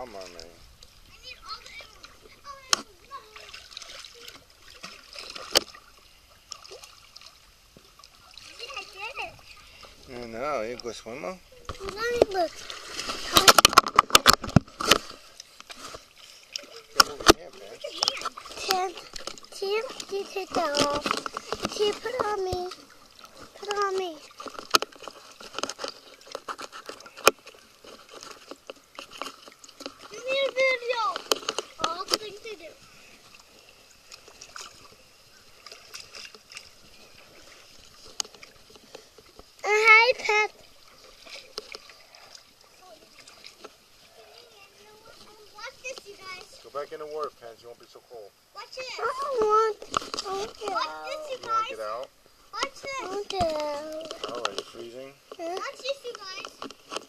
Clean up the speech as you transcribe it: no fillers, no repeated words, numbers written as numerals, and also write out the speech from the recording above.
Come on, man. No, you go swim now? Let me look. Tim, you take that off. Tim, put it on me. Put it on me. Give me a video. All things to do. Hi, Pep. Watch this, you guys. Go back in the water, Pens. You won't be so cold. Watch this. I don't want to Watch get out. You want to get out? Watch this. I want to get out. Oh, are you freezing? Watch this, you guys.